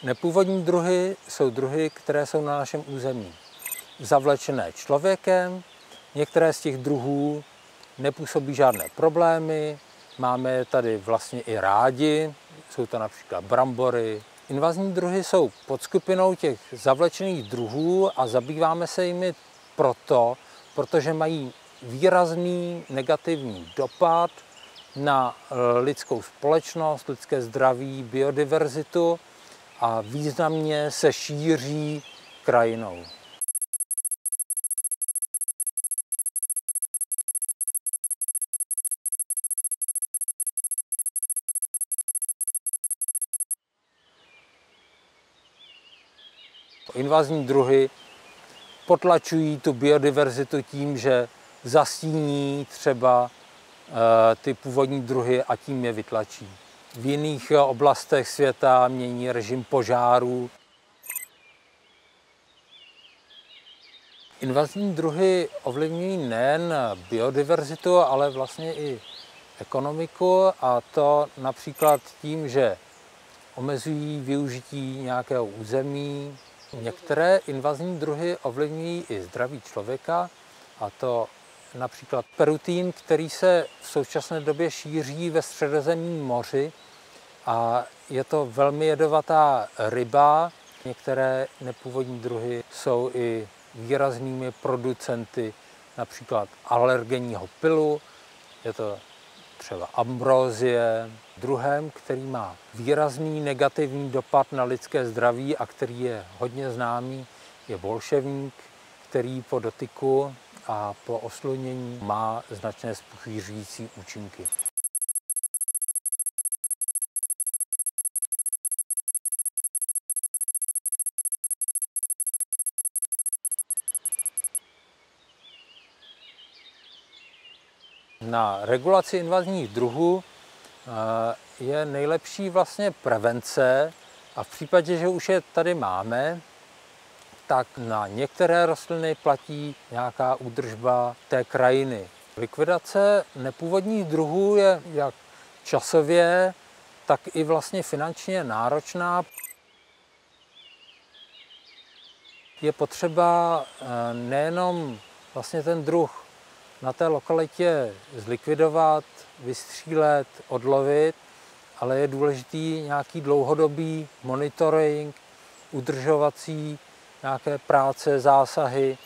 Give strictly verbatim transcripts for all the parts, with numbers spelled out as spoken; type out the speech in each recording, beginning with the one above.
Nepůvodní druhy jsou druhy, které jsou na našem území zavlečené člověkem. Některé z těch druhů nepůsobí žádné problémy, máme je tady vlastně i rádi, jsou to například brambory. Invazní druhy jsou podskupinou těch zavlečených druhů a zabýváme se jimi proto, protože mají výrazný negativní dopad na lidskou společnost, lidské zdraví, biodiverzitu a významně se šíří krajinou. Invazní druhy potlačují tu biodiverzitu tím, že zastíní třeba ty původní druhy a tím je vytlačí. V jiných oblastech světa mění režim požárů. Invazní druhy ovlivňují nejen biodiverzitu, ale vlastně i ekonomiku, a to například tím, že omezují využití nějakého území. Některé invazní druhy ovlivňují i zdraví člověka, a to například perutín, který se v současné době šíří ve Středozemním moři a je to velmi jedovatá ryba. Některé nepůvodní druhy jsou i výraznými producenty například alergenního pylu, je to třeba ambrozie. Druhem, který má výrazný negativní dopad na lidské zdraví a který je hodně známý, je bolševník, který po dotyku a po oslunění má značné spuchýřující účinky. Na regulaci invazních druhů je nejlepší vlastně prevence, a v případě, že už je tady máme, tak na některé rostliny platí nějaká údržba té krajiny. Likvidace nepůvodních druhů je jak časově, tak i vlastně finančně náročná. Je potřeba nejenom vlastně ten druh na té lokalitě zlikvidovat, vystřílet, odlovit, ale je důležitý nějaký dlouhodobý monitoring, udržovací nějaké práce, zásahy.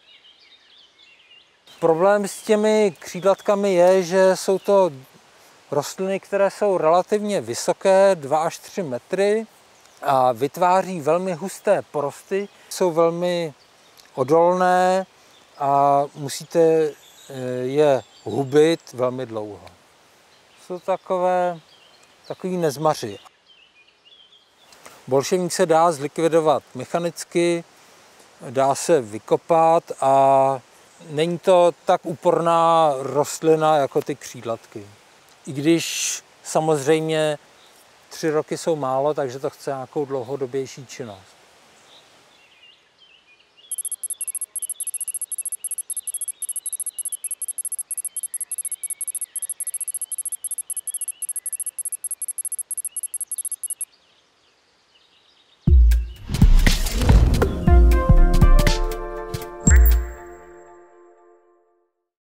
Problém s těmi křídlatkami je, že jsou to rostliny, které jsou relativně vysoké, dva až tři metry, a vytváří velmi husté porosty, jsou velmi odolné a musíte je hubit velmi dlouho. Jsou takové, takový nezmaři. Bolševník se dá zlikvidovat mechanicky, dá se vykopat a není to tak úporná rostlina jako ty křídlatky. I když samozřejmě tři roky jsou málo, takže to chce nějakou dlouhodobější činnost.